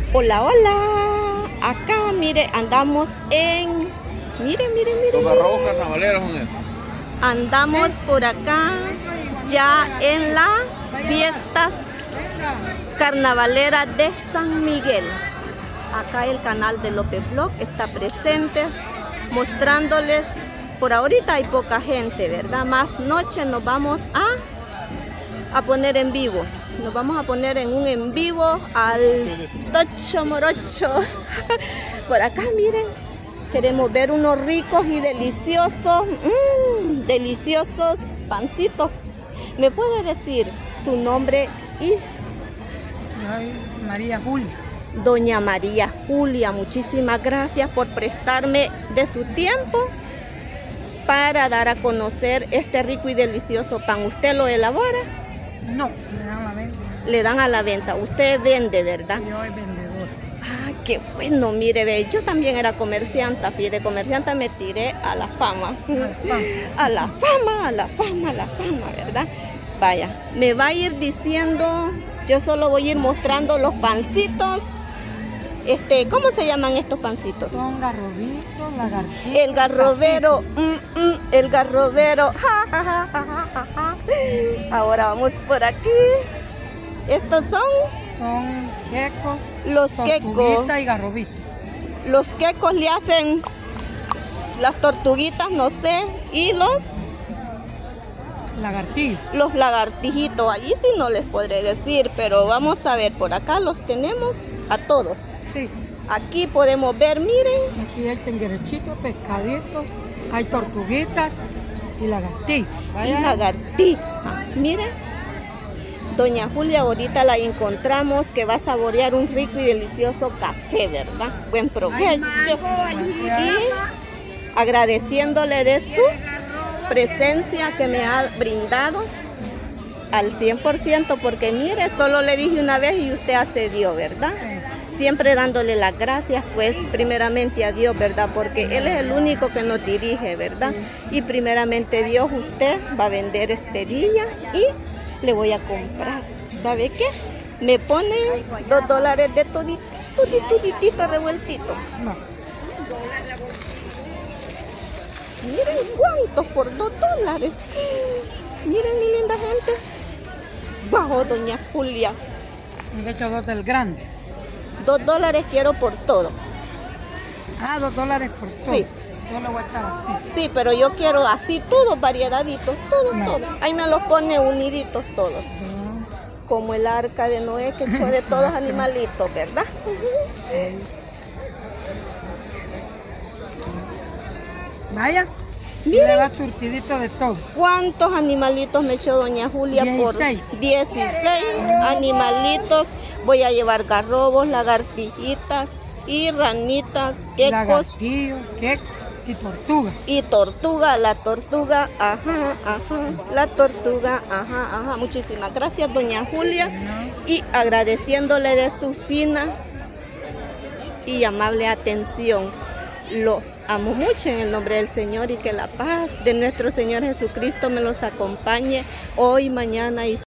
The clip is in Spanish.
Hola, hola. Acá, mire, andamos en... Mire. Los arrojos carnavaleros son estos. Andamos por acá ya en las fiestas carnavaleras de San Miguel. Acá el canal de López Vlog está presente mostrándoles. Por ahorita hay poca gente, ¿verdad? Más noche nos vamos a poner en vivo. Nos vamos a poner en un en vivo al Tocho Morocho. Por acá, miren. Queremos ver unos ricos y deliciosos, deliciosos pancitos. ¿Me puede decir su nombre y? María Julia. Doña María Julia, muchísimas gracias por prestarme de su tiempo para dar a conocer este rico y delicioso pan. ¿Usted lo elabora? No, le dan a la venta. Le dan a la venta. Usted vende, ¿verdad? Yo soy vendedor. Ah, qué bueno, mire, ve, yo también era comerciante, y de comerciante me tiré a la fama. A la fama, ¿verdad? Vaya, me va a ir diciendo, yo solo voy a ir mostrando los pancitos. ¿Cómo se llaman estos pancitos? Son garrobitos, lagartijas. El garrobero, el garrobero. Ahora vamos por aquí. Estos son quecos. Los quecos. Tortuguita y garrobito. Los quecos le hacen las tortuguitas, no sé, y Lagartijos. los lagartijitos. Allí sí no les podré decir, pero vamos a ver, por acá los tenemos a todos. Sí. Aquí podemos ver, miren. Aquí hay tenguerechitos, pescaditos, hay tortuguitas y lagartijas. Y lagartija. Miren, doña Julia ahorita la encontramos que va a saborear un rico y delicioso café, ¿verdad? Buen provecho. Y agradeciéndole de su presencia que me ha brindado al 100%, porque mire, solo le dije una vez y usted accedió, ¿verdad? Siempre dándole las gracias, pues, primeramente a Dios, ¿verdad? Porque Él es el único que nos dirige, ¿verdad? Y primeramente Dios, usted va a vender este día y le voy a comprar. ¿Sabe qué? Me pone $2 de toditito revueltito. No. Miren cuántos por $2. Miren, mi linda gente. Bajo, doña Julia. Me he hecho 2 del grande. $2 quiero por todo. Ah, $2 por todo. Sí. Yo le voy a echar así. Sí, pero yo quiero así todos, variedaditos, todos, No. todos. Ahí me los pone uniditos todos. Como el arca de Noé que echó de todos animalitos, ¿verdad? Vaya. Miren. Le va surtidito de todo. ¿Cuántos animalitos me echó doña Julia? 16. Por 16 animalitos. Voy a llevar garrobos, lagartijitas y ranitas, quecos. Lagartillos, quecos y tortugas. Y tortuga, la tortuga, la tortuga, Muchísimas gracias, doña Julia. Y agradeciéndole de su fina y amable atención. Los amo mucho en el nombre del Señor y que la paz de nuestro Señor Jesucristo me los acompañe hoy, mañana y